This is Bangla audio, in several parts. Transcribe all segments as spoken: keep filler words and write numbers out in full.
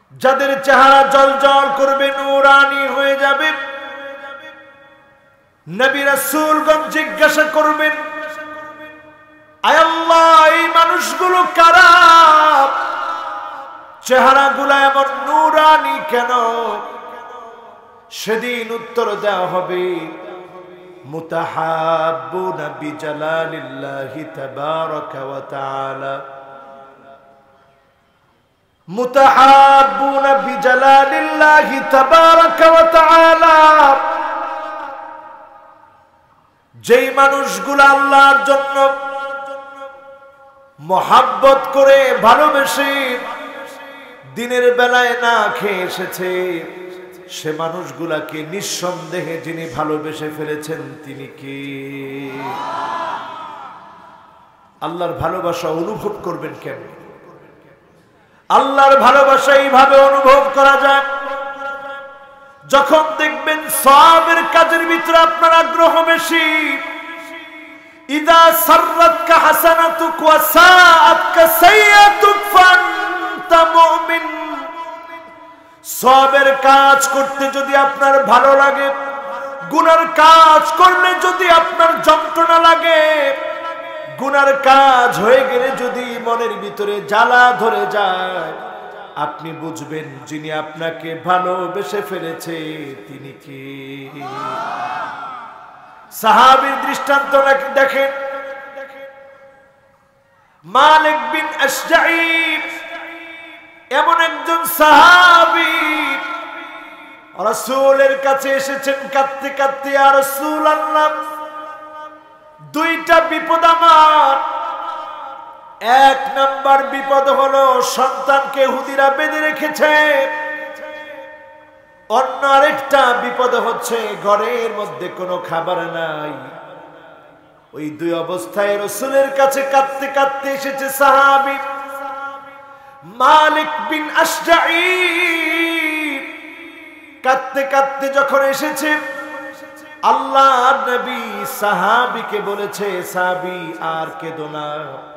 যাদের চেহারা জ্বলজ্বল করবে, নূরানি হয়ে যাবে। নবী রাসূলগণ জিজ্ঞাসা করবেন, আয় আল্লাহ, এই মানুষগুলো কারা? চেহারাগুলো এমন নূরানি কেন? সেদিন উত্তর দেওয়া হবে, মুতাহাব্বুনা বিজালালিল্লাহি তাবারাকা ওয়া তাআলা, মুতাহাব্বুনা বিজালালিল্লাহি তাবারাকা ওয়া তাআলা। যেই মানুষগুলো আল্লাহর জন্য মহাব্বত করে ভালোবেসে দিনের বেলায় না খেয়ে এসেছে, সে মানুষগুলাকে নিঃসন্দেহে যিনি ভালোবেসে ফেলেছেন তিনি কে? আল্লাহর ভালোবাসা অনুভব করবেন কেমন? আল্লাহর ভালোবাসা এইভাবে অনুভব করা যায়, যখন দেখবেন সওয়াবের কাজের ভিতরে আপনার আগ্রহ বেশি। ইদা সাররাতকা হাসানাতুক ওয়া সাআতকা সাইয়্যাতুক ফাআনতা মুমিন। সওয়াবের কাজ করতে যদি আপনার ভালো লাগে, গুনার কাজ করলে যদি আপনার যন্ত্রণা লাগে, গুনার কাজ হয়ে গেলে যদি মনের ভিতরে জ্বালা ধরে যায়, আপনি বুঝবেন যিনি আপনাকে ভালোবেসে ফেলেছে তিনি কে। সাহাবীর দৃষ্টান্ত দেখেন, মালিক বিন আশজাঈ এমন একজন সাহাবী রাসূলের কাছে এসেছেন কাঁদতে কাঁদতে, ইয়া রাসূলুল্লাহ, দুইটা বিপদ আমার। এক নাম্বার বিপদ হলো সন্তানকে ইহুদিরা বেঁধে রেখেছে, অন্য আরেকটা বিপদ হচ্ছে ঘরের মধ্যে কোনো খাবার নাই। ওই দুই অবস্থায় রাসূলের কাছে কাঁদতে কাঁদতে এসেছে সাহাবী মালিক বিন আশজাঈ। কাঁদতে কাঁদতে যখন এসেছে, আল্লাহর নবী সাহাবীকে বলেছে, সাহাবী আর কেঁদো না,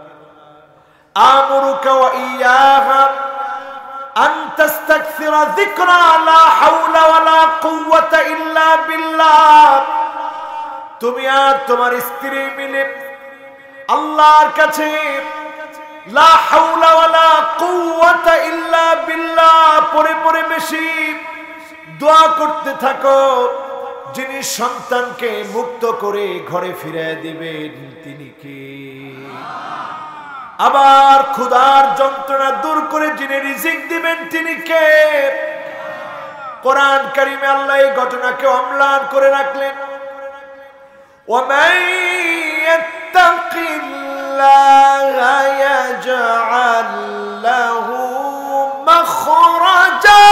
আমরুকা ওয়া ইয়াহা আন তাস্তাগফিরা যিকরা লা হাওলা ওয়ালা কুওয়াতা ইল্লা বিল্লাহ। তুমি আর তোমার স্ত্রী মিলে আল্লাহর কাছে লা হাওলা ওয়ালা কুওয়াতা ইল্লা বিল্লাহ পড়ে পড়ে বেশি দোয়া করতে থাকো, যিনি সন্তানকে মুক্ত করে ঘরে ফিরিয়ে দিবেন তিনি কে? আবার ক্ষুধার যন্ত্রণা দূর করে যিনি রিজিক দিবেন তিনি কে? কোরআন কারিমে আল্লাহ এই ঘটনাকে অম্লান করে রাখলেন, ওয়ামান ইয়াত্তাকিল্লাহা ইয়াজআল লাহু মাখরাজা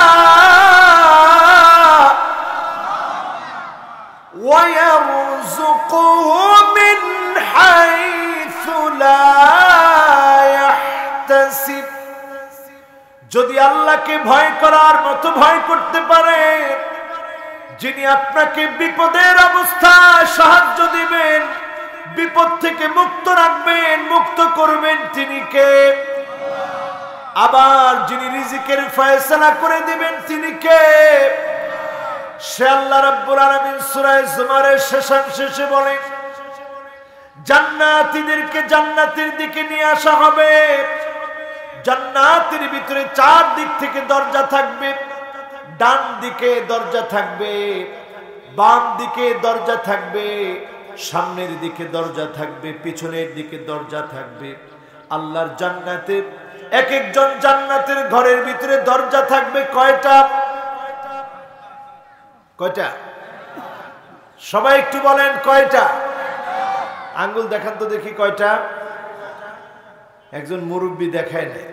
ওয়া ইয়ারযুকুহু মিন হাইসু লা ইয়াহতাসিব। যদি আল্লাহকে ভয় করার মতো ভয় করতে পারে, যিনি আপনাকে বিপদের অবস্থায় সাহায্য দিবেন, বিপদ থেকে মুক্ত রাখবেন, মুক্ত করবেন তিনি কে? আবার যিনি রিজিকের ফয়সালা করে দিবেন তিনি কে? সে আল্লাহ রাব্বুল আলামিন সূরা জুমারের শেষাংশে বলেন, জান্নাতীদেরকে জান্নাতের দিকে নিয়ে আসা হবে। জান্নাতের ভিতরে চার দিক থেকে দরজা থাকবে, ডান দিকে দরজা থাকবে, বাম দিকে দরজা থাকবে, সামনের দিকে দরজা থাকবে, পিছনের দিকে দরজা থাকবে। আল্লাহর জান্নাতে এক একজন জান্নাতের ঘরের ভিতরে দরজা থাকবে কয়টা? কয়টা? সবাই একটু বলেন কয়টা? আঙ্গুল দেখান তো দেখি কয়টা। একজন মুরব্বী দেখায় না,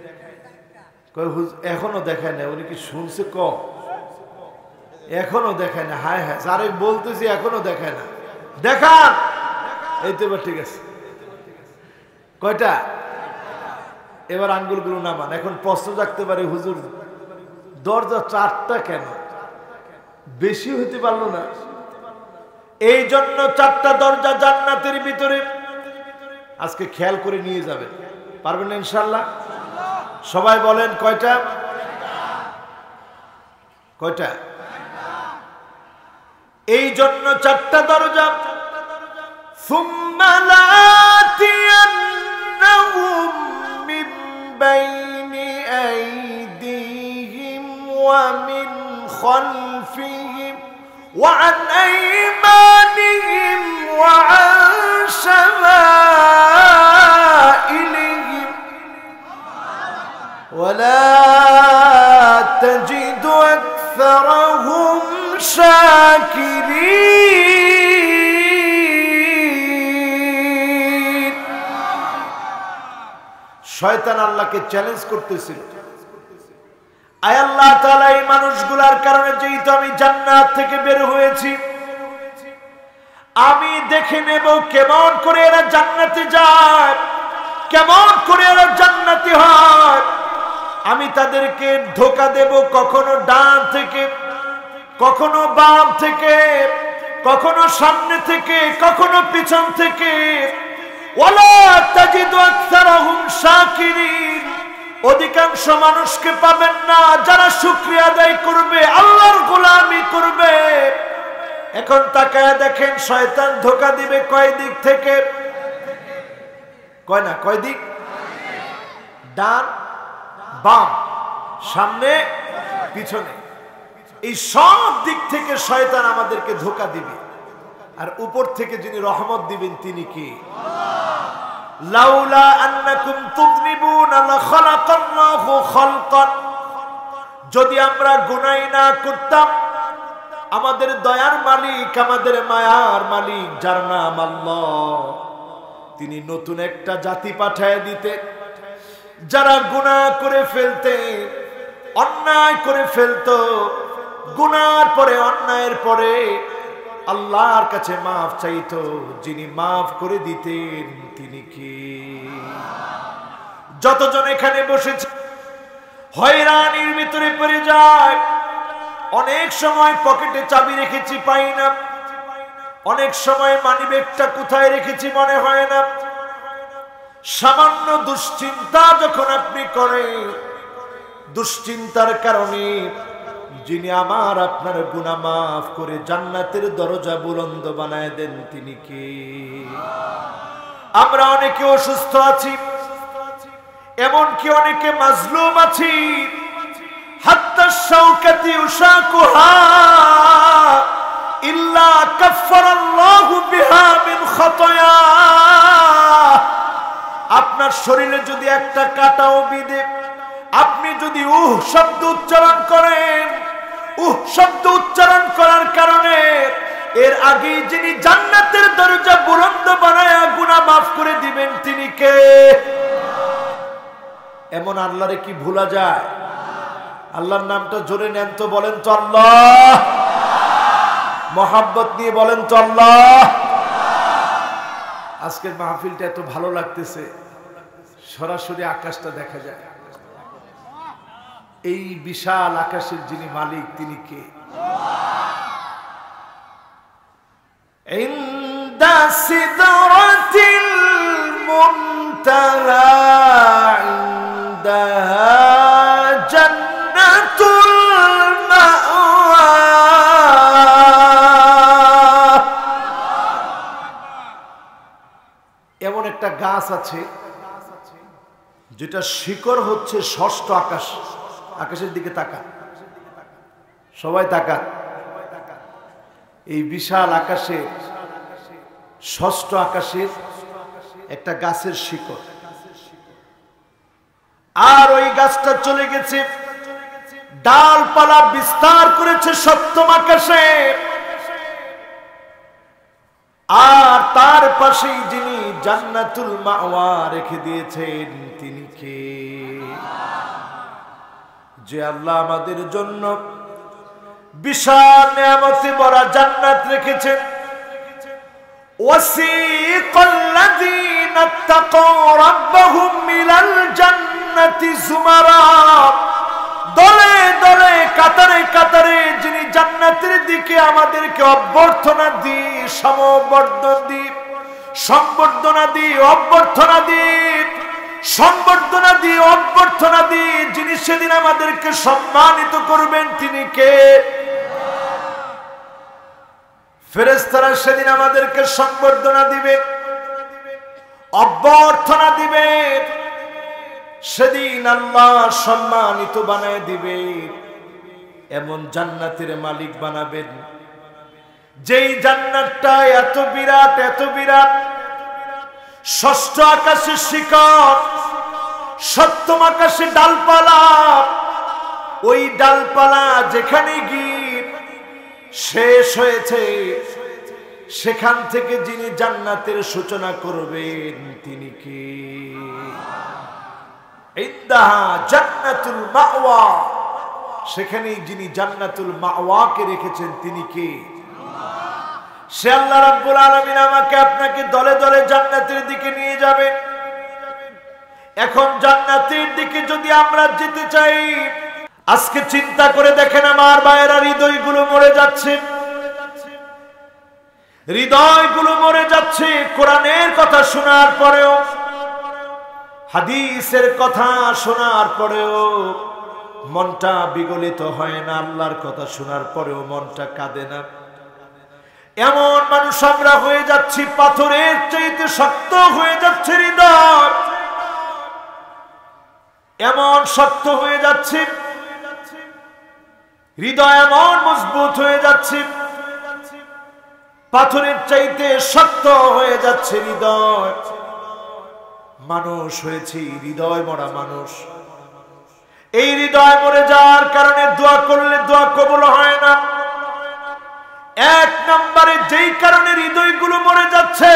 এখনো দেখায় না। উনি কি শুনছে কম? এখনো দেখায় না। হায় হায়, যারে বলতেছি এখনো দেখায় না। দেখান। এই তো এবার ঠিক আছে। কয়টা? এবার আঙ্গুলগুলো নামান। এখন প্রশ্ন রাখতে পারে, হুজুর দরজা চারটা কেন? বেশি হতে পারলো না? এই জন্য চারটা দরজা জান্নাতের ভিতরে। আজকে খেয়াল করে নিয়ে যাবেন, পারবেন না ইনশাআল্লাহ? সবাই বলেন কয়টা? কয়টা? এই জন্য চারটা দরজা। সুম্মা লাতিয়ান্নাহুম মিন বাইনি আইদিহিম ওয়া মিন খালফিহিম ওয়া আন আইমানিহিম ওয়া আন শামাইলিহিম ওয়া লা তাজিদু আকসারাহুম শাকিরিন। শয়তান আল্লাহকে চ্যালেঞ্জ করতেছিল, আয় আল্লাহ তাআলা এই মানুষগুলার কারণে যেহেতু আমি জান্নাত থেকে বের হয়েছি, আমি দেখে নেব কেমন করে এরা জান্নাতে যায়, কেমন করে এরা জান্নাতি হয়। আমি তাদেরকে ধোঁকা দেব, কখনো ডান থেকে, কখনো বাম থেকে, কখনো সামনে থেকে, কখনো পিছন থেকে। ওয়ালা তাজিদু আকসারাহুম শাকিরিন। অধিকাংশ মানুষকে পাবেন না যারা শুকরিয়া আদায় করবে, আল্লাহর গোলামি করবে। এখন তাকায় দেখেন শয়তান ধোঁকা দিবে কয় দিক থেকে? কয় না, কয় দিক? ডান, বাম, সামনে, পিছনে। এই সব দিক থেকে শয়তান আমাদেরকে ধোঁকা দিবে। আর উপর থেকে যিনি রহমত দিবেন তিনি কি? লাউলা আন্নাকুম তুযনিবুনা লাখালাকাল্লাহু খালকান। যদি আমরা গুনাহ না করতাম, আমাদের দয়ার মালিক, আমাদের মায়ার মালিক যার নাম আল্লাহ, তিনি নতুন একটা জাতি পাঠায় দিতে, যারা গুনাহ করে ফেলতে, অন্যায় করে ফেলতো, গুনার পরে অন্যায়ের পরে আল্লাহর কাছে মাফ চাইতো, যিনি মাফ করে দিতেন তিনি কি? যতজন এখানে বসেছে হয়রানির ভিতরে পড়ে যায়। অনেক সময় পকেটে চাবি রেখেছি, পাই না। অনেক সময় মানিব্যাগটা কোথায় রেখেছি মনে হয় না। সামান্য দুশ্চিন্তা যখন আপনি করেন, দুশ্চিন্তার কারণে যিনি আমার আপনার গুনাহ মাফ করে জান্নাতের দরজা বুলন্দ বানায় দেন তিনি কে? আমরা অনেকে অসুস্থ আছি, এমনকি অনেকে মাজলুম আছি। হাত্তা শাওকাতি উশাকুহা ইল্লা কাফফারাল্লাহু বিহা মিন খাতায়া। আপনার শরীরে যদি একটা কাঁটাও বিঁধে, আপনি যদি উহ শব্দ উচ্চারণ করেন, উহ শব্দ উচ্চারণ করার কারণে এর আগে যিনি জান্নাতের দরজা বুলন্দ বানায়া গুনাহ মাফ করে দিবেন তিনি কে? এমন আল্লাহরে কি ভুলা যায়? আল্লাহর নামটা জোরে নেন তো, বলেন তো আল্লাহ। মোহাব্বত নিয়ে বলেন তো আল্লাহ। আজকের মাহফিলটা এত ভালো লাগতেছে, সরাসরি আকাশটা দেখা যায়। এই বিশাল আকাশের যিনি মালিক তিনি কে? ইনদা সিদরাতিল মুনতাহা ইনদাহা জান্নাতুল মাওয়া। এমন একটা গাছ আছে যেটা শিকড় হচ্ছে ষষ্ঠ আকাশ। আকাশের দিকে তাকান, সবাই তাকান। এই বিশাল আকাশে, ষষ্ঠ আকাশের একটা গাছের শিকড়, আর ওই গাছটা চলে গেছে, ডালপালা বিস্তার করেছে সপ্তম আকাশে। আর তার পাশেই যিনি জান্নাতুল মাওয়া রেখে দিয়েছেন তিনি কে? যে আল্লাহ আমাদের জন্য বিশাল নিয়ামতে ভরা জান্নাত রেখেছেন। ওয়াসিকাল্লাযীনা তাকাউ রাব্বাহুম ইলাল জান্নাতি যুমারা। দলে দলে, কাতারে কাতারে যিনি জান্নাতের দিকে আমাদেরকে অভ্যর্থনা দিয়ে, সমবর্ধন দিয়ে, সম্বর্ধনা দিয়ে, অভ্যর্থনা দিয়ে সংবর্ধনা দিয়ে অভ্যর্থনা দিয়ে যিনি সেদিন আমাদেরকে সম্মানিত করবেন তিনি কে? ফেরেশতারা সেদিন আমাদেরকে সংবর্ধনা দিবে, অভ্যর্থনা দিবে। সেদিন আল্লাহ সম্মানিত বানায় দিবে, এমন জান্নাতের মালিক বানাবেন যেই জান্নাতটা এত বিরাট এত বিরাট, ষষ্ঠ আকাশে শিকড়, সপ্তম আকাশে ডালপালা। ওই ডালপালা যেখানে গিয়ে শেষ হয়েছে সেখান থেকে যিনি জান্নাতের সূচনা করবেন তিনি কে? ইন্দাহা জান্নাতুল মাওয়া, সেখানে যিনি জান্নাতুল মাওয়াকে রেখেছেন তিনি কে? সে আল্লাহ রাব্বুল আলামিন আমাকে আপনাকে দলে দলে জান্নাতের দিকে নিয়ে যাবে। এখন জান্নাতের দিকে যদি আমরা যেতে চাই, আজকে চিন্তা করে দেখেন আমার ভাইয়েরা, হৃদয়গুলো মরে যাচ্ছে, হৃদয়গুলো মরে যাচ্ছে। কোরআনের কথা শোনার পরেও, হাদিসের কথা শোনার পরেও মনটা বিগলিত হয় না, আল্লাহর কথা শোনার পরেও মনটা কাঁদে না। এমন মানুষ আমরা হয়ে যাচ্ছি, পাথরের চাইতে শক্ত হয়ে যাচ্ছে হৃদয়, এমন শক্ত হয়ে যাচ্ছে হৃদয়, এমন মজবুত হয়ে যাচ্ছে, পাথরের চাইতে শক্ত হয়ে যাচ্ছে হৃদয়। মানুষ হয়েছি হৃদয় মরা মানুষ। এই হৃদয় মরে যাওয়ার কারণে দোয়া করলে দোয়া কবুল হয় না। এক নম্বরে যেই কারণে হৃদয়গুলো মরে যাচ্ছে,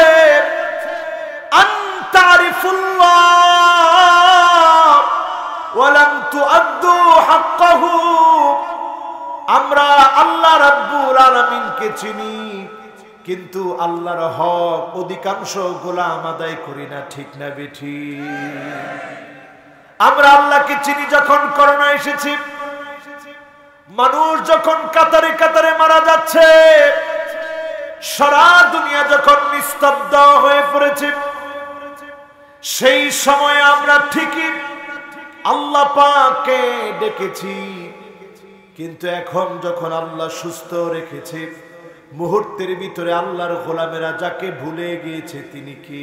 আনতারিফুল্লাহ ওয়া লাম তুআদ্দু হাক্কাহু, আমরা আল্লাহ রাব্বুল আলামিনকে চিনি কিন্তু আল্লাহর হক অধিকাংশ গোলাম আদায় করি না, ঠিক না বেঠিক? আমরা আল্লাহকে চিনি যখন করোনা এসেছে, মানুষ যখন কাতারে কাতারে মারা যাচ্ছে, সারা দুনিয়া যখন নিস্তব্ধ হয়ে পড়েছে, সেই সময় আমরা ঠিকই আল্লাহ পাককে ডেকেছি। কিন্তু এখন যখন আল্লাহ সুস্থ রেখেছে, মুহূর্তের ভিতরে আল্লাহর গোলামেরা যাকে ভুলে গিয়েছে তিনি কি?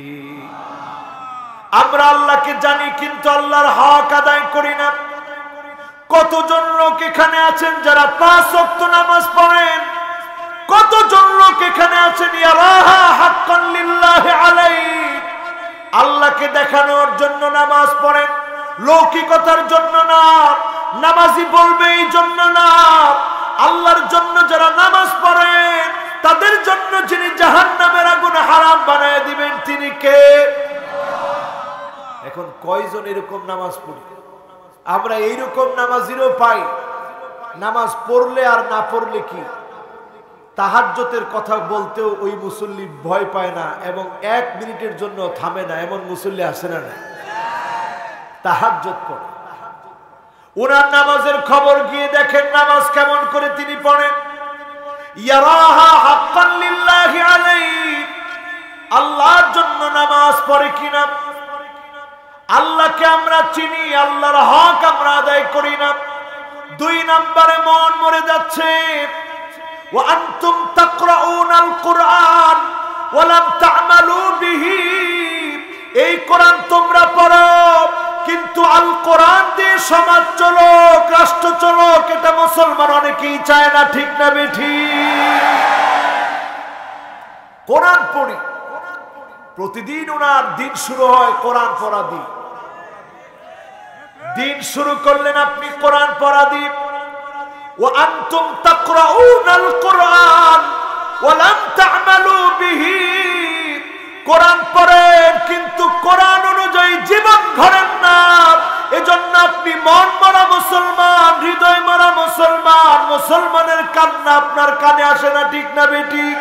আমরা আল্লাহকে জানি কিন্তু আল্লাহর হক আদায় করি না। কতজন লোক এখানে আছেন যারা পাঁচ ওয়াক্ত নামাজ পড়েন, কতজন লোক এখানে আছেন ইয়ারাহা হাক্কান লিল্লাহি আলাইহি, আল্লাহকে দেখানোর জন্য নামাজ পড়েন, লৌকিকতার জন্য না, নামাজি বলবে এই জন্য না। আল্লাহর জন্য যারা নামাজ পড়েন তাদের জন্য যিনি জাহান্নামের আগুন হারাম বানায় দিবেন তিনি কে? এখন কয়জন এরকম নামাজ পড়ি? আমরা এইরকম নামাজিরও পাই, নামাজ পড়লে আর না পড়লে কি, তাহাজ্জুদের কথা বলতেও ওই মুসল্লি ভয় পায় না এবং এক মিনিটের জন্য থামে না, এমন মুসল্লি আসে না? না, তাহাজ্জুদ পড়ে, ওনার নামাজের খবর গিয়ে দেখেন নামাজ কেমন করে তিনি পড়েন। ইয়ারাহা হাক্কান লিল্লাহি আলাইহি, আল্লাহর জন্য নামাজ পড়ে কিনা, আল্লাহকে আমরা চিনি, আল্লাহর হক আমরা আদায় করি না। দুই নম্বরে মন মরে যাচ্ছে, ওয়া আনতুম তাকরাউনাল কুরআন ওয়া লাম তা'মালু বিহি, এই কোরআন তোমরা পড়ো কিন্তু আল কোরআন দিয়ে সমাজ চলক, রাষ্ট্র চলক, এটা মুসলমান অনেকেই চায় না, ঠিক না বেঠিক? কোরআন পড়ি, প্রতিদিন ওনার দিন শুরু হয় কোরআন পড়া দিয়ে। দিন শুরু করলেন আপনি কোরআন পড়া দিয়ে। ওয়া আনতুম তাকরাউনাল কুরআন ওয়া লাম তা'মালু বিহি, কোরআন পড়েন কিন্তু কোরআন অনুযায়ী জীবন গড়েন না। এজন্য আপনি মন মরা মুসলমান, হৃদয় মরা মুসলমান, মুসলমানের কান্না আপনার কানে আসে না, ঠিক না বেঠিক?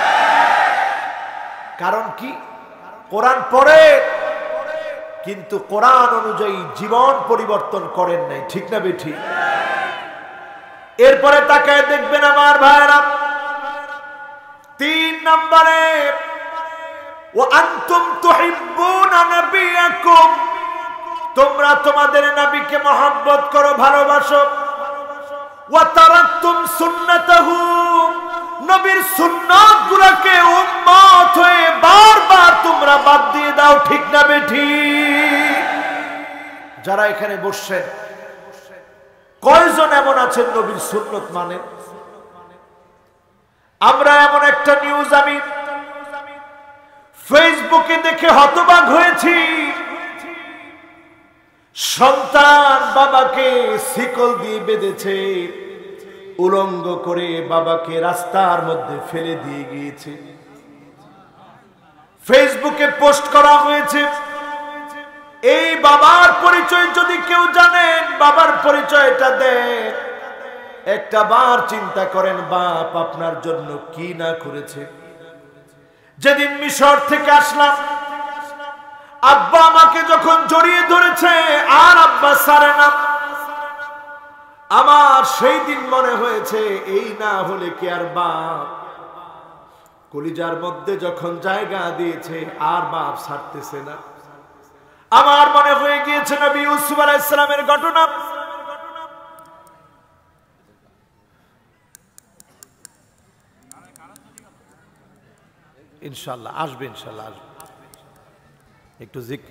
কারণ কি? কোরআন পড়ে কিন্তু কোরআন অনুযায়ী জীবন পরিবর্তন করেন নাই, ঠিক না বেঠিক? এরপরে তাকায় দেখবেন আমার ভাইরা, তিন নম্বরে ওয়া আনতুম তুহিব্বুনা নাবিয়াকুম তোমরা তোমাদের নবীকে মহব্বত করো, ভালোবাসো। ওয়া তারাকতুম সুন্নাতাহু, নবীর সুন্নাতগুলোকে উম্মত হয়ে বারবার তোমরা বাদ দিয়ে দাও, ঠিক না বেঠিক? যারা এখানে বসছেন কয়জন এমন আছেন নবীর সুন্নত মানে? আমরা এমন একটা নিউজ আমি ফেসবুকে দেখে হতবাক হয়েছি। সন্তান বাবাকে শিকল দিয়ে বেঁধেছে, উলঙ্গ করে বাবাকে রাস্তার মধ্যে ফেলে দিয়ে গিয়েছে। ফেসবুকে পোস্ট করা হয়েছে। এই বাবার পরিচয় যদি কেউ জানেন, বাবার পরিচয়টা দেন। একটা বার চিন্তা করেন বাপ আপনার জন্য কি না করেছে। যেদিন মিশর থেকে আসলাম, আব্বা আমাকে যখন জড়িয়ে ধরেছে আর আব্বা ছাড়ে না, আমার সেই দিন মনে হয়েছে এই না হলে কি আর বাপ। কলিজার মধ্যে যখন জায়গা দিয়েছে আর বাপ ছাড়তেছে না। আমার মনে হয়ে গিয়েছে নবী ইউসুফ আলাইহিস সালামের ঘটনা। ইনশাআল্লাহ আসবে, ইনশাআল্লাহ আসবে। একটু জিক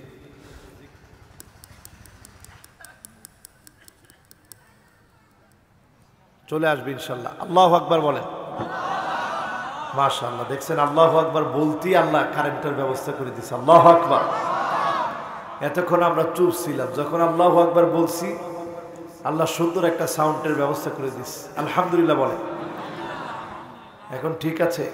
চলে আসবে ইনশাআল্লাহ। আল্লাহু আকবার বলেন। মাশাআল্লাহ, দেখছেন আল্লাহু আকবার বলতেই আল্লাহ কারেন্টের ব্যবস্থা করে দিয়েছে। আল্লাহু আকবার। এতক্ষণ আমরা চুপ ছিলাম, যখন আল্লাহু আকবার বলছি আল্লাহ সুন্দর একটা সাউন্ডের ব্যবস্থা করে দিয়েছে। আলহামদুলিল্লাহ বলেন। এখন ঠিক আছে?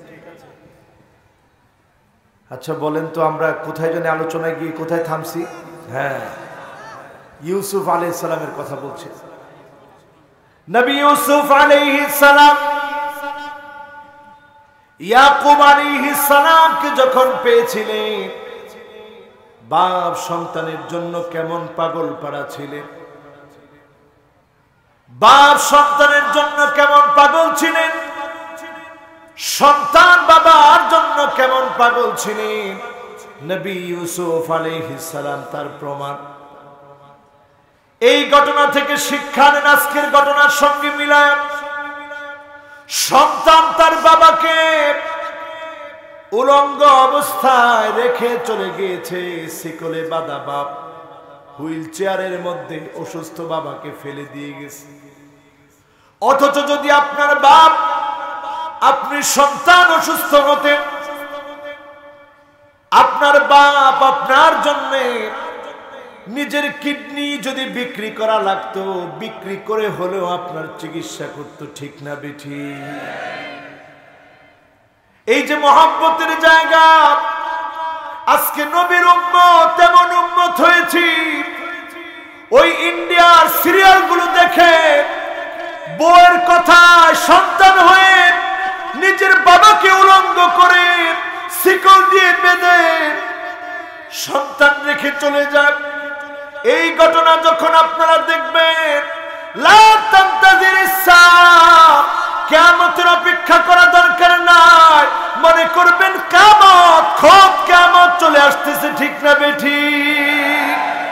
আচ্ছা বলেন তো, আমরা কোথায় জানি আলোচনায় গিয়ে কোথায় থামছি? হ্যাঁ, ইউসুফ আলাইহিস সালামের কথা বলছি। নবী ইউসুফ আলাইহিস সালাম ইয়াকুব আলাইহিস সালামকে যখন পেয়েছিলেন, বাপ সন্তানের জন্য কেমন পাগল পাড়া ছিলেন। বাপ সন্তানের জন্য কেমন পাগল ছিলেন, সন্তান বাবার জন্য কেমন পাগল ছিলেন, নবী ইউসুফ আলাইহিস সালাম তার প্রমাণ। এই ঘটনা থেকে শিক্ষা নেন আজকের ঘটনার সঙ্গে মিলায়। সন্তান তার বাবাকে উলঙ্গ অবস্থায় রেখে চলে গিয়েছে, শিকলে বাঁধা বাপ হুইল চেয়ারের মধ্যে অসুস্থ বাবাকে ফেলে দিয়ে গেছে। অথচ যদি আপনার বাপ, আপনি সন্তান অসুস্থ হতেন, আপনার বাপ আপনার জন্য নিজের কিডনি যদি বিক্রি করা লাগতো, বিক্রি করে হলেও আপনার চিকিৎসা করতো, ঠিক না বেঠি? এই যে মহব্বতের জায়গা, আজকে নবীর উম্মত এমন উম্মত হয়েছি, ওই ইন্ডিয়ার সিরিয়াল গুলো দেখে বউয়ের কথায় সন্তান হয়ে নিজের বাবাকে উলঙ্গ করে শিকল দিয়ে বেঁধে সন্তান রেখে চলে যায়। এই ঘটনা যখন আপনারা দেখবেন, লা তান্তাজিরিস সাআ, কিয়ামতের অপেক্ষা করা দরকার নাই, মনে করবেন কিয়ামত, খুব কিয়ামত চলে আসতেছে, ঠিক না বেঠিক?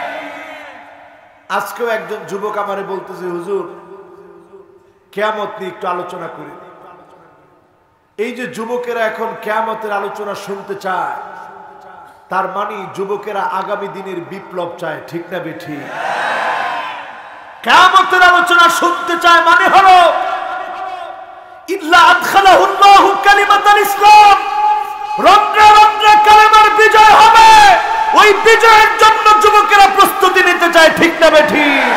আজকেও একজন যুবক আমারে বলতেছে, হুজুর কিয়ামত নিয়ে একটু আলোচনা করি। এই যে যুবকেরা এখন কিয়ামতের আলোচনা শুনতে চায়, তার মানে যুবকেরা আগামী দিনের বিপ্লব চায়, ঠিক না বেঠিক? কিয়ামতের আলোচনা শুনতে চায় মানে হলো ইল্লা আদখালাহুল্লাহু কালিমাতাল ইসলাম, রন্ধ্রে রন্ধ্রে কালেমার বিজয় হবে। ওই বিজয়ের জন্য যুবকেরা প্রস্তুতি নিতে চায়, ঠিক না বেঠিক?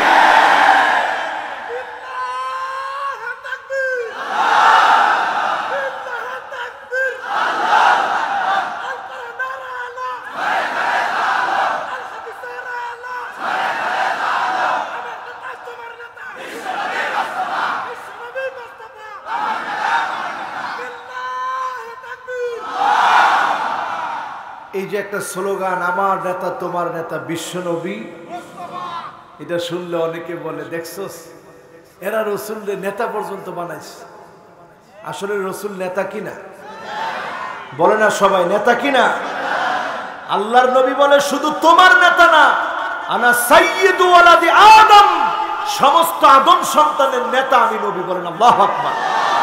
এই যে একটা স্লোগান, আমার নেতা তোমার নেতা বিশ্বনবী, এটা শুনলে অনেকে বলে, দেখছস এরা রসুলের নেতা পর্যন্ত বানাইছে। আসলে রসুল নেতা কিনা? বলে না সবাই নেতা কিনা? আল্লাহর নবী বলে শুধু তোমার নেতা না, আনা সাইয়্যিদু ওয়ালাদি আদম, সমস্ত আদম সন্তানের নেতা আমি নবী। বলেন আল্লাহু আকবার।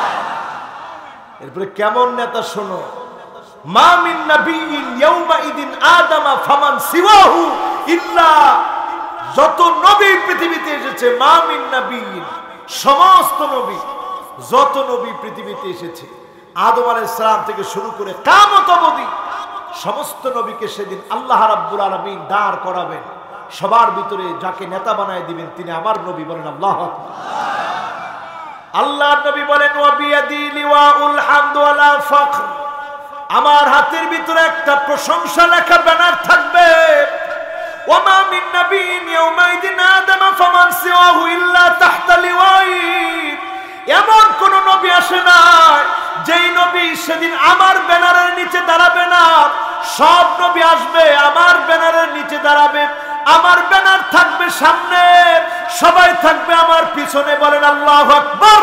এরপরে কেমন নেতা শোনো, মা মিন নাবিয়্যিন ইয়াওমা ইদিন আদামা ফামান সিওয়াহু ইল্লা, যত নবী পৃথিবীতে এসেছে, মা মিন নাবিয়্যিন, সমস্ত নবী, যত নবী পৃথিবীতে এসেছে আদম আলাইহিস সালাম থেকে শুরু করে কিয়ামত অবধি সমস্ত নবীকে সেদিন আল্লাহ রাব্বুল আলামিন দাঁড় করাবেন। সবার ভিতরে যাকে নেতা বানায় দিবেন তিনি আমার নবী। বলেন আল্লাহু আকবার। আল্লাহর নবী বলেন ওয়া বিয়াদি লিওয়াউল হামদ ওয়ালা ফখর, আমার হাতের ভিতরে একটা প্রশংসা লেখা ব্যানার থাকবে। ওয়া মা মিন নাবিয়্যিন ইয়াওমাইদিন আদাম ফামান সিওয়াহু ইল্লা তাহতা লিওয়াই, এমন কোন নবী আসে না যেই নবী সেদিন আমার ব্যানারের নিচে দাঁড়াবে না। সব নবী আসবে আমার ব্যানারের নিচে দাঁড়াবে, আমার ব্যানার থাকবে সামনে, সবাই থাকবে আমার পিছনে। বলেন আল্লাহু আকবার।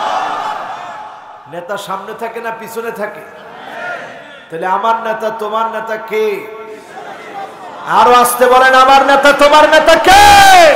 নেতা সামনে থাকে না পিছনে থাকে? তাহলে আমার নেতা তোমার নেতা কে? আরো আসতে বলেন, আমার নেতা তোমার নেতা কে?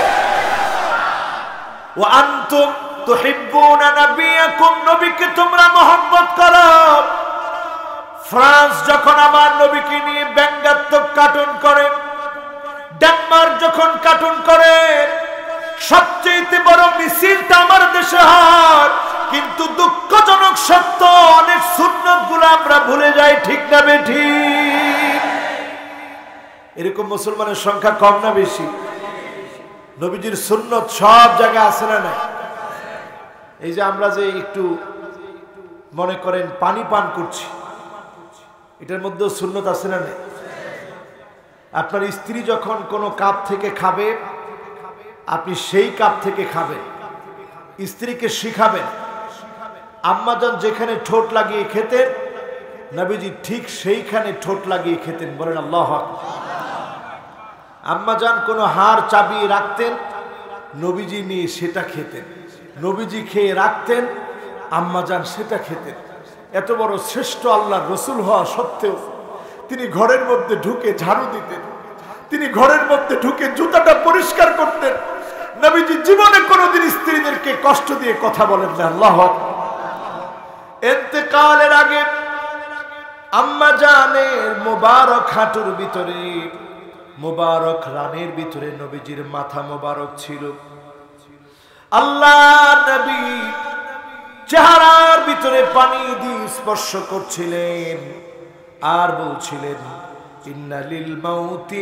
ওয়া আনতুম তুহিব্বুনা নাবিয়াকুম, নবীকে তোমরা মহব্বত করো। ফ্রান্স যখন আমার নবীকে নিয়ে ব্যঙ্গাত্মক কার্টুন করে, ডেনমার্ক যখন কার্টুন করে, সবচেয়ে বড় মিছিলটা আমার দেশে হয়, কিন্তু দুঃখজনক সত্য অনেক সুন্নত গুলো আমরা ভুলে যাই। ঠিক না বেঠিক? এরকম মুসলমানের সংখ্যা কম না বেশি? নবীজির সুন্নত সব জায়গায় আছে না নাই? এই যে আমরা যে একটু মনে করেন পানি পান করছি, এটার মধ্যে সুন্নত আছে না নাই? আপনার স্ত্রী যখন কোনো কাপ থেকে খাবে, আপনি সেই কাপ থেকে খাবেন, স্ত্রীকে শিখাবেন। আম্মাজান যেখানে ঠোঁট লাগিয়ে খেতেন, নবীজি ঠিক সেইখানে ঠোঁট লাগিয়ে খেতেন। বলেন আল্লাহু আকবার। আম্মাজান কোনো হাড় চাবিয়ে রাখতেন, নবীজি নিয়ে সেটা খেতেন। নবীজি খেয়ে রাখতেন, আম্মাজান সেটা খেতেন। এত বড় শ্রেষ্ঠ আল্লাহর রসুল হওয়া সত্ত্বেও তিনি ঘরের মধ্যে ঢুকে ঝাড়ু দিতেন, তিনি ঘরের মধ্যে ঢুকে জুতাটা পরিষ্কার করতেন। নবীজি জীবনে কোনোদিন স্ত্রীদেরকে কষ্ট দিয়ে কথা বলেন না। আল্লাহু আকবার। ইন্তেকালের আগে আম্মা জানের মোবারক হাঁটুর ভিতরে, মোবারক রানের ভিতরে নবীজির মাথা মোবারক ছিল। আল্লাহ নবী চেহারার ভিতরে পানি দিয়ে স্পর্শ করছিলেন আর বলছিলেন ইন্না লিল মাউতি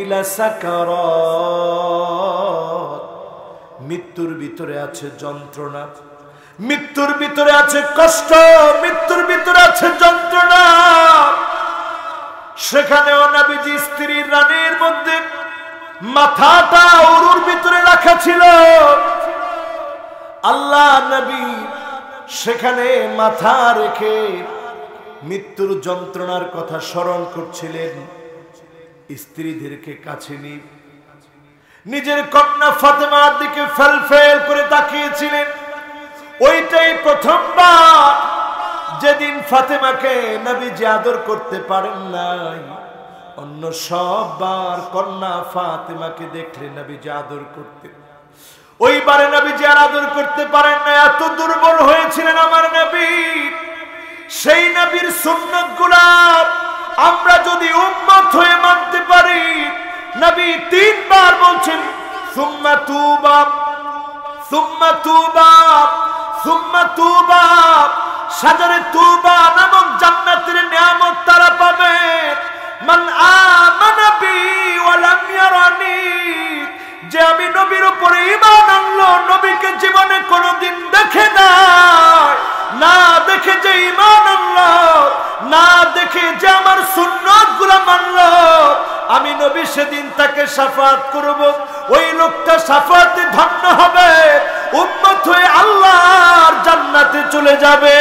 লাসাকারাত, মৃত্যুর ভিতরে আছে যন্ত্রণা, মৃত্যুর ভিতরে আছে কষ্ট, মৃত্যুর ভিতরে আছে যন্ত্রণা। সেখানেও নবীজি স্ত্রীর রানের মধ্যে মাথাটা উরুর ভিতরে রাখা ছিল। আল্লাহ নবী সেখানে মাথা রেখে মৃত্যুর যন্ত্রণার কথা স্মরণ করছিলেন। স্ত্রীদেরকে কাছে নিয়ে নিজের কন্যা ফাতেমার দিকে ফেল ফেল করে তাকিয়েছিলেন। ওইটাই প্রথমবার যেদিন ফাতেমাকে নবীজি আদর করতে পারেন নাই। অন্য সববার কন্যা ফাতেমাকে দেখলে নবীজি আদর করতেন, ওইবারে নবীজি আর আদর করতে পারেন না। এত দুর্বল হয়েছিলেন আমার নবী। সেই নবীর সুন্নাত গুলা আমরা যদি উম্মত হয়ে মানতে পারি, নবী তিনবার বলছেন সুম্মা তুবা সুম্মা তুবা সুম্মা তুবা, সাজারে তুবা নামক জান্নাতের নিয়ামত তারা পাবে। মান আমানা বি ওয়া লাম ইয়ারানি, যে আমি নবীর উপরে ঈমান আনলো, নবীকে জীবনে কোনোদিন দেখে নাই, না দেখে যে ঈমান আনলো, না দেখে যে আমার সুন্নাত গুলা মানলো, আমি নবী সেদিন তাকে শাফাত করব। ওই লোকটা শাফাতে ধন্য হবে, উম্মত হয়ে আল্লাহর জান্নাতে চলে যাবে।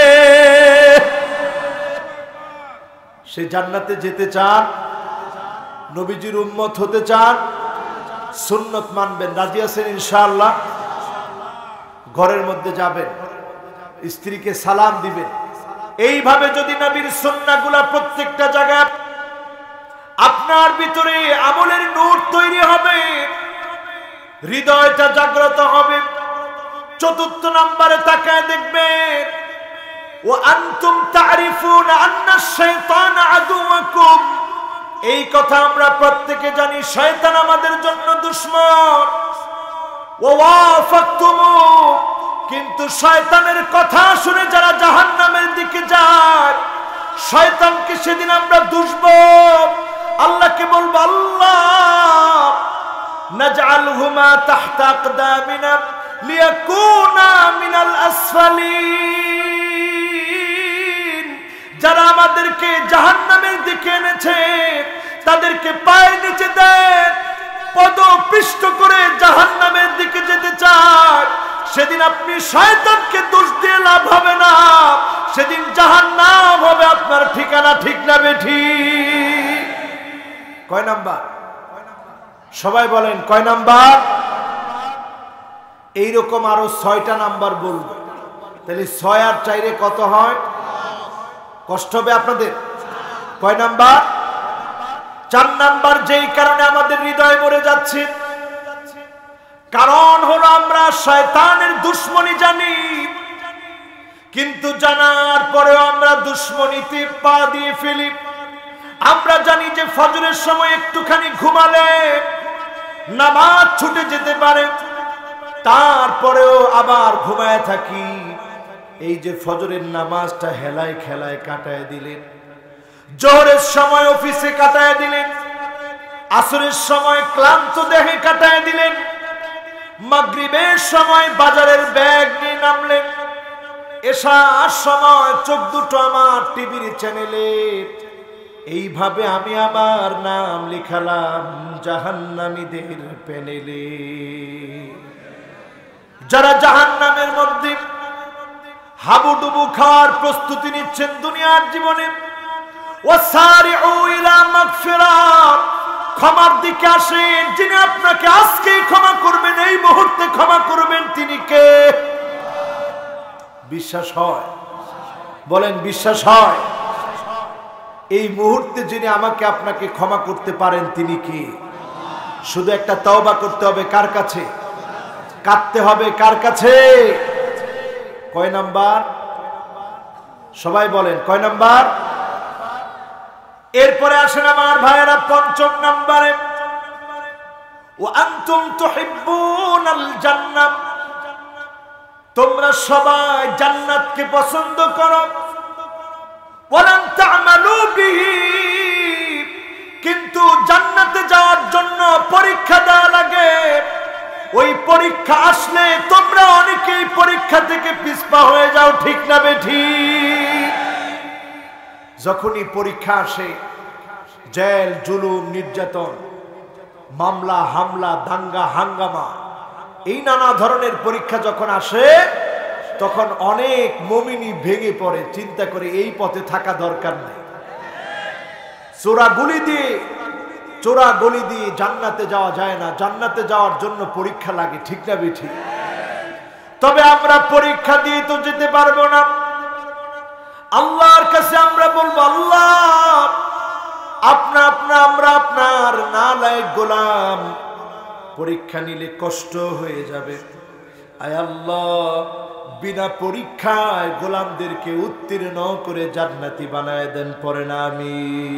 সে জান্নাতে যেতে চান, নবীজির উম্মত হতে চান, সুন্নত মানবেন, রাজি আছেন ইনশাআল্লাহ? ঘরের মধ্যে যাবেন, স্ত্রীকে সালাম দিবেন। এইভাবে যদি নবীর সুন্নাহগুলা প্রত্যেকটা জায়গায় আপনার ভিতরে আমলের নূর তৈরি হবে, হৃদয়টা জাগ্রত হবে। চতুর্থ নম্বরে তাকায় দেখবেন ওয়া আনতুম তা'রিফুনা আন্না আশ-শাইতানা আদুওয়াকুম, এই কথা আমরা প্রত্যেকে জানি, শয়তান আমাদের জন্য দুশমন। ওয়া ওয়াফাকতুমু, কিন্তু শয়তানের কথা শুনে যারা জাহান্নামের দিকে যায়, শয়তানকে সেদিন আমরা দুষব। আল্লাহকে বলবো, আল্লাহ নাজআলহুমা তাহতা আকদামিনা লিয়াকুনা মিনাল আসফালিন, যারা আমাদেরকে জাহান্নামের দিকে এনেছে তাদেরকে পায়ের নিচে দেন, পদপিষ্ট করে জাহান্নামের দিকে যেতে চায়। সেদিন আপনি শয়তানকে দোষ দিয়ে লাভ হবে না, সেদিন জাহান্নাম হবে আপনার ঠিকানা। ঠিক না বেঠিক? কয় নাম্বার? সবাই বলেন কয় নাম্বার? এইরকম আরো ছয়টা নাম্বার বলবো, তাহলে ছয় আর চাইরে কত হয়? কষ্ট হবে আপনাদের? কয় নাম্বার? চার নাম্বার। যেই কারণে আমাদের হৃদয় মরে যাচ্ছে, কারণ হলো আমরা শয়তানের দুশমনি জানি, কিন্তু জানার পরেও আমরা দুশমনিতে পা দিয়ে ফেলি। আমরা জানি যে ফজরের সময় একটুখানি ঘুমালে নামাজ ছুটে যেতে পারে, তারপরেও আবার ঘুমায় থাকি। এই যে ফজরের নামাজটা হেলায় খেলায় কাটায় দিলেন, জোহরের সময় অফিসে কাটায় দিলেন, আসরের সময় ক্লান্ত দেহে কাটায় দিলেন, মাগরিবের সময় বাজারের ব্যাগ নিয়ে নামলেন, এশার সময় চোখ দুটো আমার টিভির চ্যানেলে। এইভাবে আমি আমার নাম লিখালাম জাহান্নামীদের প্যানেলে। যারা জাহান্নামের মধ্যে হাবুডুবু খাওয়ার প্রস্তুতি নিচ্ছেন দুনিয়ার জীবনে, ওয়াসারিউ ইলা মাগফিরাত, ক্ষমার দিকে আসেন। যিনি আপনাকে আজকেই ক্ষমা করবেন, এই মুহূর্তে ক্ষমা করবেন, তিনি কে? বিশ্বাস হয়? বলেন বিশ্বাস হয়? এই মুহূর্তে যিনি আমাকে আপনাকে ক্ষমা করতে পারেন, তিনি কি? শুধু একটা তওবা করতে হবে। কার কাছে? কাঁদতে হবে কার কাছে? কয় নাম্বার? সবাই বলেন কয় নাম্বার? এরপরে আসেন আমার ভাইয়েরা পঞ্চম নাম্বারে, ওয়া আনতুম তুহিব্বুনাল জান্নাহ, তোমরা সবাই জান্নাতকে পছন্দ করো। ওয়ালাম তা'মালু বিহি, কিন্তু জান্নাতে যাওয়ার জন্য পরীক্ষা দেওয়া লাগে। ওই পরীক্ষা আসলে তোমরা অনেকেই পরীক্ষা থেকে পিছপা হয়ে যাও। ঠিক না বেঠিক? যখনই পরীক্ষা আসে, জেল, জুলুম, নির্যাতন, মামলা, হামলা, দাঙ্গা, হাঙ্গামা, এই নানা ধরনের পরীক্ষা যখন আসে, তখন অনেক মুমিনি ভেঙে পড়ে, চিন্তা করে এই পথে থাকা দরকার নেই। চোরা গুলি দিয়ে চোরা গলি দিয়ে জান্নাতে যাওয়া যায় না, জান্নাতে যাওয়ার জন্য পরীক্ষা লাগে। ঠিক না বেঠিক? তবে আমরা পরীক্ষা দিয়ে তো যেতে পারবো না। আল্লাহর কাছে আমরা বলবো, আল্লাহ আপনা আপনা আমরা আপনার নালায়েক গোলাম, পরীক্ষা নিলে কষ্ট হয়ে যাবে। আয় আল্লাহ, বিনা পরীক্ষায় গোলামদেরকে উত্তীর্ণ করে জান্নাতি বানায় দেন। পরে না আমি।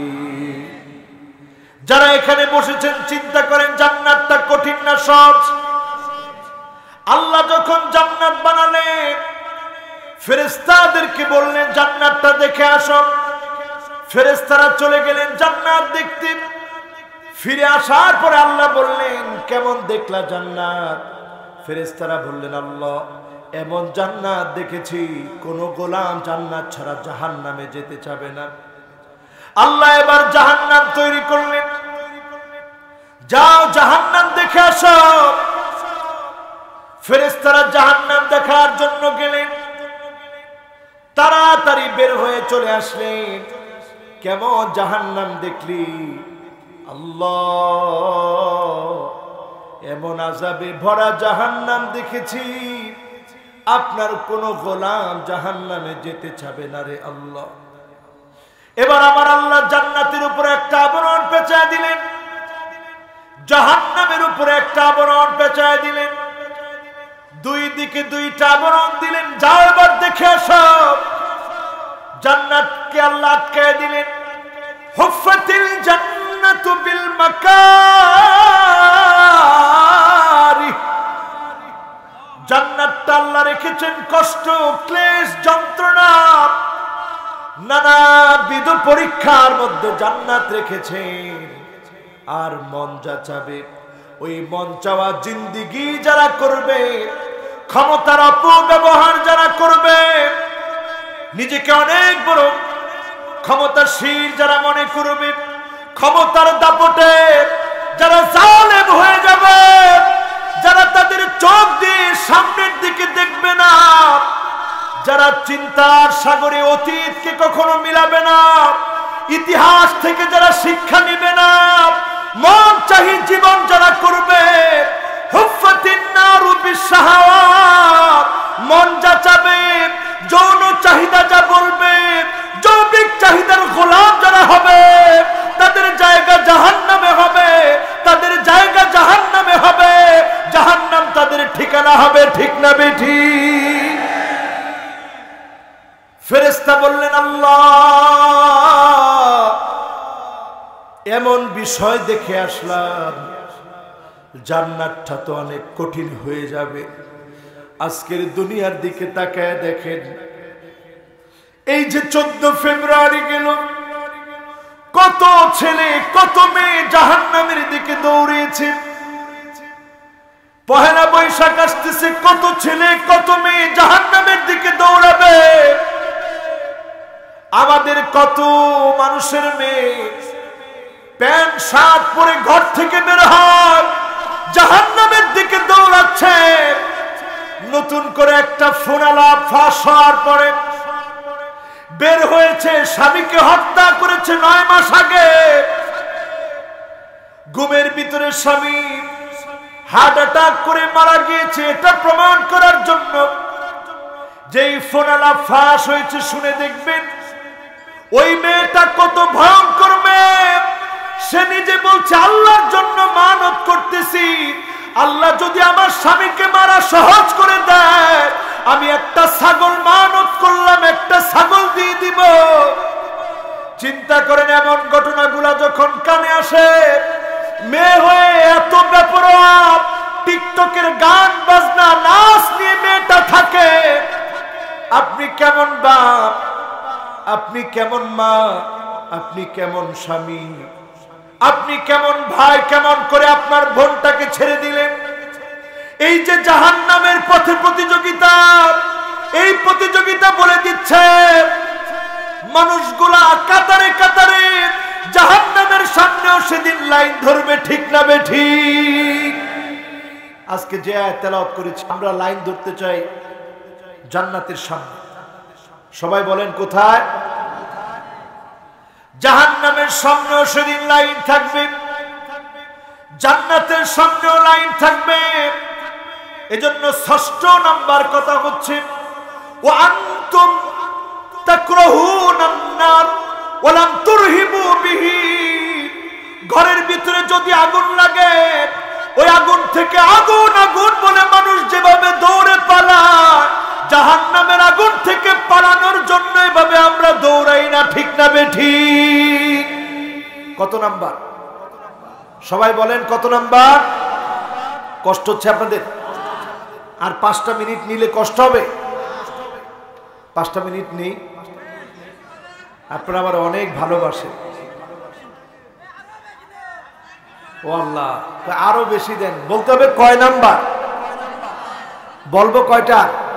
যারা এখানে বসেছেন চিন্তা করেন জান্নাতটা কঠিন না সহজ? আল্লাহ যখন জান্নাত বানালেন, ফেরেশতাদেরকে বললেন জান্নাতটা দেখে আসো। ফেরেশতারা চলে গেলেন জান্নাত দেখতে। ফিরে আসার পরে আল্লাহ বললেন, কেমন দেখলা জান্নাত? ফেরেশতারা বললেন, আল্লাহ এমন জান্নাত দেখেছি কোন গোলাম জান্নাত ছাড়া জাহান্নামে যেতে চাবে না। আল্লাহ এবার জাহান্নাম তৈরি করলেন, যাও জাহান্নাম দেখে আসো। ফেরেশতারা জাহান্নাম দেখার জন্য গেলেন, তাড়াতাড়ি বের হয়ে চলে আসলেন। কেমন জাহান্নাম দেখলি? আল্লাহ এমন আযাবে ভরা জাহান্নাম দেখেছি, আপনার কোন গোলাম জাহান্নামে যেতে চাবে না রে আল্লাহ। এবার আমার আল্লাহ জান্নাতের উপরে একটা আবরণ পেঁচায় দিলেন। জাহান্নামের উপরে একটা আবরণ পেঁচায় দিলেন, দুই দিকে দুইটা আবরণ দিলেন, যাও এবার দেখে আসো। জান্নাতকে আল্লাহ আটকায় দিলেন। হুফফাতিল জান্নাতু বিল মাকারি, জান্নাতটা আল্লাহ রেখেছেন কষ্ট, ক্লেশ, যন্ত্রণা, নানাবিধ পরীক্ষার মধ্যে জান্নাত রেখেছেন। আর মন যা চাবে ওই মন চাওয়া জিন্দিগি যারা করবে, ক্ষমতার অপব্যবহার যারা করবে, নিজেকে অনেক বড় ক্ষমতাশীল যারা মনে করবে, ক্ষমতার দাপটে যারা জালেম হয়ে যাবে, যারা তাদের চোখ দিয়ে সামনের দিকে দেখবে না, যারা চিন্তার সাগরে অতীতকে কখনো মিলাবে না, ইতিহাস থেকে যারা শিক্ষা নিবে না, মন চাহি জীবন যারা করবে, হুফফাতিন নারু বিশাহাওয়াত, মন যা চাবে, যৌন চাহিদা যা বলবে, যৌবিক চাহিদার গোলাম যারা হবে, তাদের জায়গা জাহান্নামে হবে, তাদের জায়গা জাহান্নামে হবে, জাহান্নাম তাদের ঠিকানা হবে। ঠিক না বেঠিক? ফেরেশতা বললেন, আল্লাহ এমন বিষয় দেখে আসলাম, জান্নাতটা তো অনেক কঠিন হয়ে যাবে। আজকের দুনিয়ার দিকে তাকায় দেখেন, এই যে চোদ্দ ফেব্রুয়ারি গেল, কত ছেলে কত মেয়ে জাহান্নামের দিকে দৌড়িয়েছে। পহেলা বৈশাখ আসতেছে, কত ছেলে কত মেয়ে জাহান্নামের দিকে দৌড়াবে। আমাদের কত মানুষের মেয়ে প্যান্ট শার্ট পরে ঘর থেকে বের হয়, জাহান্নামের দিকে দৌড়াচ্ছে। নতুন করে একটা ফোন আলাপ ফাঁস হওয়ার পরে বের হয়েছে, স্বামীকে হত্যা করেছে নয় মাস আগে। ঘুমের ভিতরে স্বামী হার্ট অ্যাটাক করে মারা গিয়েছে, এটা প্রমাণ করার জন্য যেই ফোন আলাপ ফাঁস হয়েছে শুনে দেখবেন ওই মেয়েটা কত ভয়ঙ্কর মেয়ে। সে নিজে বলছে, আল্লাহর জন্য মানত করতেছি, আল্লাহ যদি আমার স্বামীকে মারা সহজ করে দেয়, আমি একটা ছাগল মানত করলাম, একটা ছাগল দিয়ে দিব। চিন্তা করেন, এমন ঘটনাগুলা যখন কানে আসে, মেয়ে হয়ে এত বেপরোয়া, টিকটকের গান বাজনা নাচ নিয়ে মেয়েটা থাকে। আপনি কেমন বাপ, আপনি কেমন মা, আপনি কেমন স্বামী, আপনি কেমন ভাই, কেমন করে আপনার বোনটাকে ছেড়ে দিলেন। এই যে জাহান্নামের পথে প্রতিযোগিতা, এই প্রতিযোগিতা বলে দিচ্ছে মানুষগুলা কাতারে কাতারে জাহান্নামের সামনেও সেদিন লাইন ধরবে। ঠিক না বেঠিক? আজকে যে আয়াত তেলাওয়াত করেছি, আমরা লাইন ধরতে চাই জান্নাতের সামনে। সবাই বলেন কোথায়? জাহান্নামের সামনেও সেদিন লাইন থাকবে, জান্নাতের সামনেও লাইন থাকবে। এজন্য ষষ্ঠ নাম্বার কথা হচ্ছে, ওয়া আনতুম তাকরাহুনান নার ওয়া লাম তুরহিবু বিহি। ঘরের ভিতরে যদি আগুন লাগে, ওই আগুন থেকে আগুন আগুন বলে মানুষ যেভাবে দৌড়ে পালায়, জাহান্নামের আগুন থেকে পালানোর জন্য এভাবে আমরা দৌড়াই না। ঠিক না বেঠিক? কত নাম্বার? সবাই বলেন কত নাম্বার? কষ্ট হচ্ছে আপনাদের? আর পাঁচটা মিনিট নিলে কষ্ট হবে? পাঁচটা মিনিট নেই, আপনারা আবার অনেক ভালোবাসে। ও আল্লাহ, আরো বেশি দেন। বলতে হবে কয় নাম্বার? বলবো কয়টা?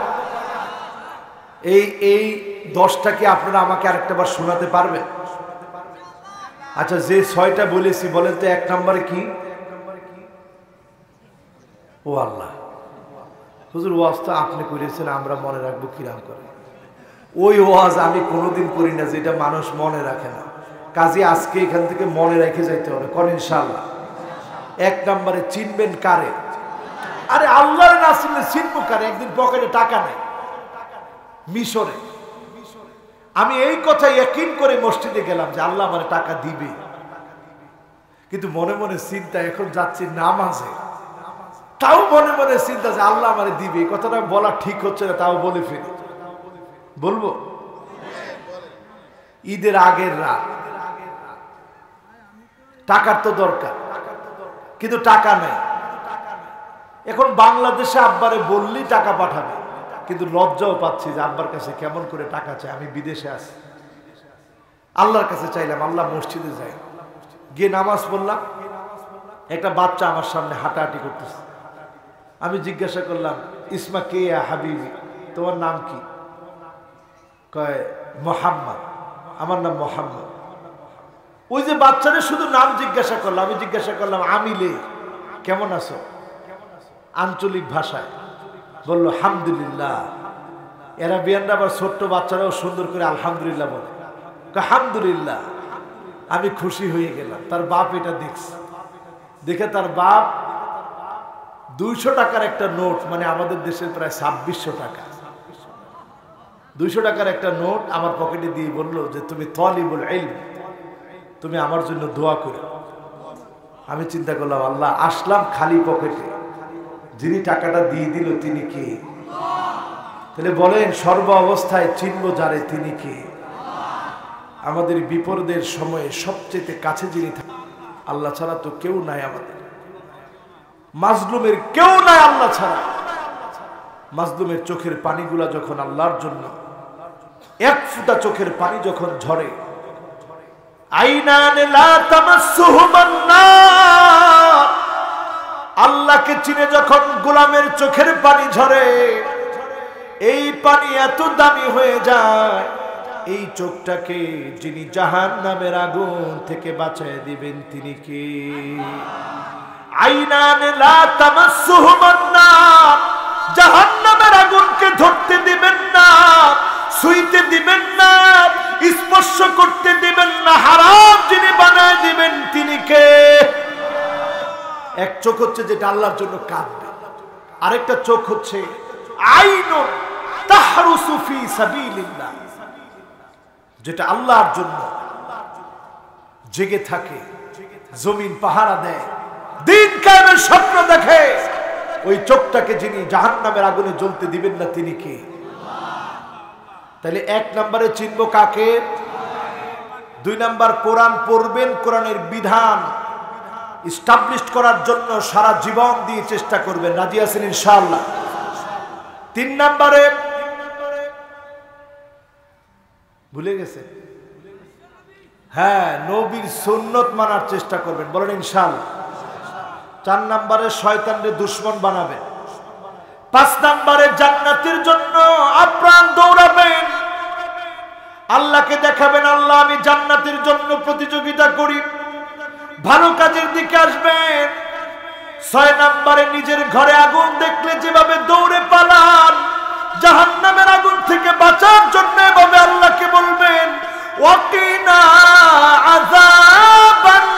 এই এই দশটা কি আপনারা আমাকে আরেকটা বার শোনাতে পারবেন? আচ্ছা, যে ছয়টা বলেছি বলেন তো এক নম্বরে কি? ও আল্লাহ, হুজুর ওয়াজ তো আপনি করেছেন, আমরা মনে রাখবো কিরাম করে? ওই ওয়াজ আমি কোনোদিন করি না যেটা মানুষ মনে রাখে না। কাজে আজকে এখান থেকে মনে রেখে যাইতে হবে। কোন ইনশাআল্লাহ? এক নম্বরে চিনবেন কারে? আরে আল্লাহর না চিনলে চিনবো কারে? একদিন পকেটে টাকা নেই মিশরে, আমি এই কথা ইয়াকিন করে মসজিদে গেলাম যে আল্লাহ আমার টাকা দিবে, কিন্তু মনে মনে চিন্তা, এখন যাচ্ছি নামাজে, তাও মনে মনে চিন্তা যে আল্লাহ আমারে দিবে। এই কথাটা বলা ঠিক হচ্ছে না, তাও বলে ফেলি। বলবো? ঈদের আগের রাত, টাকার তো দরকার, কিন্তু টাকা নেই। এখন বাংলাদেশে আব্বারে বললেই টাকা পাঠাবে, কিন্তু লজ্জাও পাচ্ছি যে আব্বার কাছে কেমন করে টাকা চাই, আমি বিদেশে আছি। আল্লাহর কাছে চাইলাম, আল্লাহ মসজিদে যাই, গিয়ে নামাজ পড়লাম। একটা বাচ্চা আমার সামনে হাঁটাহাঁটি করতেছে। আমি জিজ্ঞাসা করলাম, ইসমা কে হাবিবি, তোমার নাম কি? কয় মোহাম্মদ। আমার নাম মোহাম্মদ। ওই যে বাচ্চাদের শুধু নাম জিজ্ঞাসা করলাম। আমি জিজ্ঞাসা করলাম, আমিলে কেমন আছো? আঞ্চলিক ভাষায় বললো হামদুলিল্লাহ। এরা বিয়ানরা আবার ছোট্ট বাচ্চারাও সুন্দর করে আলহামদুলিল্লাহ বলে। আলহামদুলিল্লাহ। আমি খুশি হয়ে গেলাম। তার বাপ এটা দেখছে, দেখে তার বাপ দুইশো টাকার একটা নোট, মানে আমাদের দেশের প্রায় ছাব্বিশশো টাকা, দুইশো টাকার একটা নোট আমার পকেটে দিয়ে বললো যে তুমি তালিবুল ইলম, তুমি আমার জন্য দোয়া করো। আমি চিন্তা করলাম, আল্লাহ, আসলাম খালি পকেটে, যিনি টাকাটা দিয়ে দিল তিনি কে? তাহলে বলেন, সর্ব অবস্থায় চিনব যারে, তিনি কে? আমাদের বিপদের সময়ে সবচেয়ে কাছে যিনি থাকেন, আল্লাহ ছাড়া তো কেউ নাই আমাদের। মাজলুমের কেউ নাই আল্লাহ ছাড়া। মাজলুমের চোখের পানিগুলা যখন আল্লাহর জন্য, এক ফুটা চোখের পানি যখন ঝরে, আইনান লা তামাসসুহুমান নার, আল্লাহকে চিনে যখন গোলামের চোখের পানি ঝরে, এই পানি এত দামি হয়ে যায়, এই চোখটাকে যিনি জাহান্নামের আগুন থেকে বাঁচিয়ে দিবেন তিনি কে? আইনান লা তামাসসুহুমান নার, জাহান্নামের আগুনকে ধরতে দিবেন না, ছুঁইতে দিবেন না, স্পর্শ করতে দিবেন না, হারাম যিনি বানায় দিবেন তিনি কে? এক চোখ হচ্ছে যেটা আল্লাহর জন্য কাঁদবে, আরেকটা চোখ হচ্ছে আইনুন তাহরুসু ফি সাবিলিল্লাহ, যেটা আল্লাহর জন্য জেগে থাকে, জমিন পাহারা দেয়, দিন কায়েমের স্বপ্ন দেখে। ওই চোখটাকে যিনি জাহান্নামের আগুনে জ্বলতে দিবেন না তিনি কে? তাহলে এক নম্বরে চিনব কাকে? দুই নাম্বার, কোরআন পড়বেন, কোরআনের বিধান এস্টাবলিশ করার জন্য সারা জীবন দিয়ে চেষ্টা করবেন। রাজি আছেন ইনশাআল্লাহ? তিন নম্বরে, ভুলে গেছে, হ্যাঁ, নবীর সুন্নত মানার চেষ্টা করবেন। বলেন ইনশাআল্লাহ। চার নম্বরে, শয়তানকে দুশমন বানাবেন। পাঁচ নম্বরে, জান্নাতের জন্য আপ্রাণ দৌড়াবেন, আল্লাহকে দেখাবেন, আল্লাহ আমি জান্নাতের জন্য প্রতিযোগিতা করি, ভালো কাজের দিকে আসবেন। ছয় নম্বরে, নিজের ঘরে আগুন দেখলে যেভাবে দৌড়ে পালান, জাহান্নামের আগুন থেকে বাঁচার জন্য এভাবে আল্লাহকে বলবেন, ওয়াকিনা আযাবান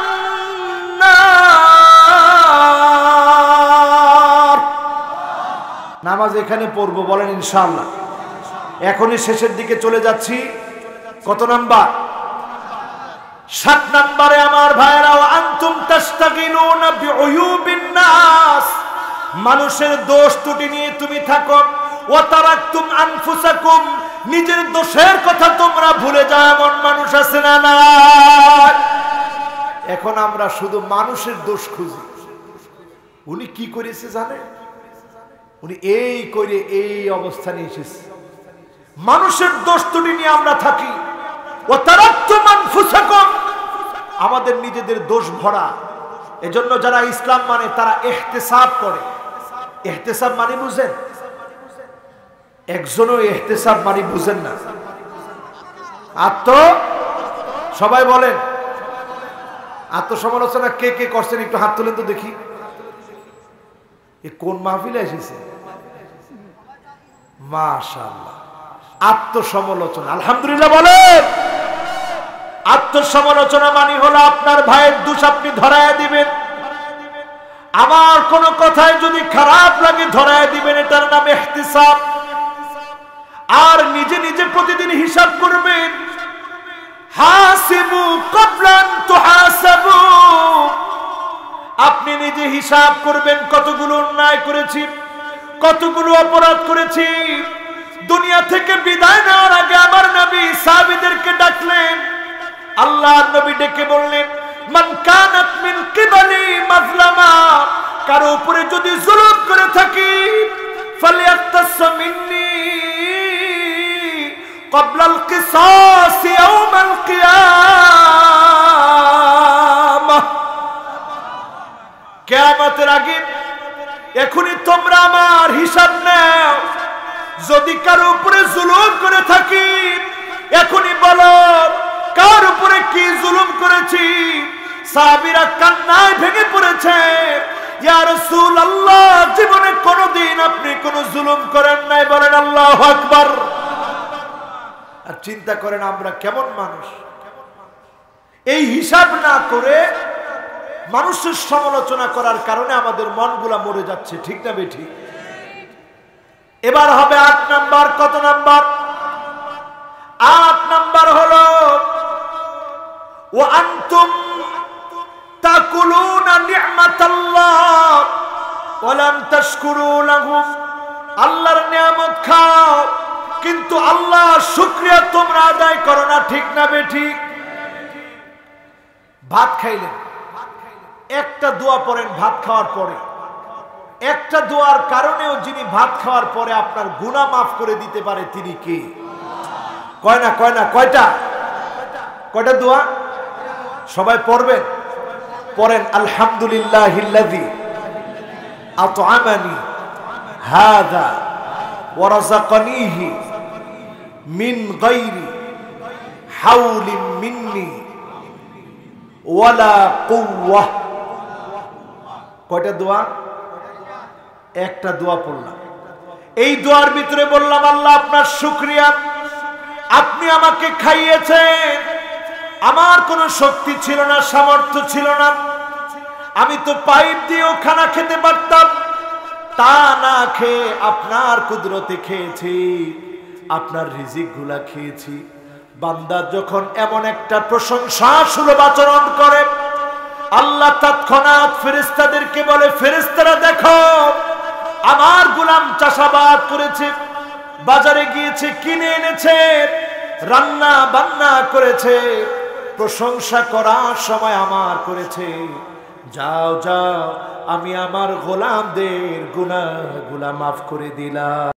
নার। নামাজ এখানে পড়বো, বলেন ইনশাআল্লাহ। এখনই শেষের দিকে চলে যাচ্ছি। কত নাম্বার? সাত নম্বরে আমার ভাইরা, আনতুম তাস্তাগিলুনা বিউয়ুবিন নাস, মানুষের দোষ ত্রুটি নিয়ে তুমি থাকো। ওয়া তারাকতুম আনফুসাকুম, নিজের দোষের কথা তোমরা ভুলে যাও, এমন মানুষ আছে না? না। এখন আমরা শুধু মানুষের দোষ খুঁজি। উনি কি করেছে জানেন? উনি এই করে এই অবস্থানে এসেছে। মানুষের দোষ ত্রুটি নিয়ে আমরা থাকি। ওয়া তারাকতুম আনফুসাকুম, আমাদের নিজেদের দোষ ভরা। এজন্য যারা ইসলাম মানে তারা ইহতিসাব করে। ইহতিসাব মানে বুঝেন? একজনও ইহতিসাব মানে বুঝেন না। আত্ম, সবাই বলেন আত্মসমালোচনা কে কে করছেন একটু হাত তুলেন তো দেখি। এ কোন মাহফিলে এসেছে? মাশাআল্লাহ, আত্মসমালোচনা। আলহামদুলিল্লাহ বলেন। আত্মসমালোচনা মানে হলো আপনার ভাইয়ের দোষ আপনি ধরায় দিবেন, আমার কোন কথায় যদি খারাপ লাগে ধরায় দিবেন, এটার নাম ইহতিসাব। আর নিজে নিজে প্রতিদিন হিসাব করবেন, হাসিবু ক্বাবলা আন তুহাসাবু, আপনি নিজে হিসাব করবেন কতগুলো অন্যায় করেছি, কতগুলো অপরাধ করেছি। দুনিয়া থেকে বিদায় নেওয়ার আগে আমার নবী সাহাবীদেরকে ডাকলেন। আল্লাহর নবী ডেকে বললেন, মান কানাত মিন কিবালি মাজলামা, কারো উপরে যদি জুলুম করে থাকি, ফালিয়াক্তাস মিন্নি ক্বাবলা আল কিসাস ইয়াউমাল কিয়ামাহ, কিয়ামতের আগে এখনই তোমরা আমার হিসাব নাও। যদি কারো উপরে জুলুম করে থাকি এখনই বলো কার উপরে কি জুলুম করেছি। সাহাবীরা কান্নায় ভেঙে পড়েছে, ইয়া রাসূলুল্লাহ, জীবনে কোনোদিন আপনি কোনো জুলুম করেন নাই। বলেন আল্লাহু আকবার। আর চিন্তা করেন আমরা কেমন মানুষ, এই হিসাব না করে মানুষের সমালোচনা করার কারণে আমাদের মনগুলা মরে যাচ্ছে, ঠিক না বেঠিক? এবার হবে আট নাম্বার। কত নাম্বার? আট নাম্বার হলো ওয়া আনতুম তাকুলুনা নি'মাতাল্লাহ ওয়া লাম তাশকুরু লাহু, আল্লাহর নিয়ামত খাও কিন্তু আল্লাহর শুকরিয়া তোমরা আদায় করো না, ঠিক না বেঠিক? ভাত খাইলেন, একটা দোয়া পড়েন ভাত খাওয়ার পরে, একটা দোয়ার কারণেও যিনি ভাত খাওয়ার পরে আপনার গুনাহ মাফ করে দিতে পারে তিনি কে? কয় না কয় না কয়টা? কয়টা দোয়া? সবাই পড়বেন, পড়েন। আলহামদুলিল্লাহিল্লাযী আত'আমানি হাযা ওয়া রাযাকানিহি মিন গায়রি হাওলিন মিন্নি ওয়ালা কুওয়া। কয়টা দোয়া? একটা দোয়া পড়লাম। এই দোয়ার ভিতরে বললাম, আল্লাহ আপনার শুকরিয়া, আপনি আমাকে খাইয়েছেন, আমার কোনো শক্তি ছিল না, সামর্থ্য ছিল না, আমি তো পাইপ দিয়েও খানা খেতে পারতাম, তা না খেয়ে আপনার কুদরতে খেয়েছি, আপনার রিজিক গুলা খেয়েছি। বান্দা যখন এমন একটা প্রশংসা সুলভ আচরণ করে, আল্লাহ তৎক্ষণাৎ ফেরেশতাদেরকে বলে, ফেরেশতারা দেখো আমার গোলাম চাষাবাদ করেছে, বাজারে গিয়েছে, কিনে এনেছে, রান্না বান্না করেছে, প্রশংসা করার সময় আমার করেছে। যাও যাও, আমি আমার গোলামদের গুনাহগুলা মাফ করে দিলাম।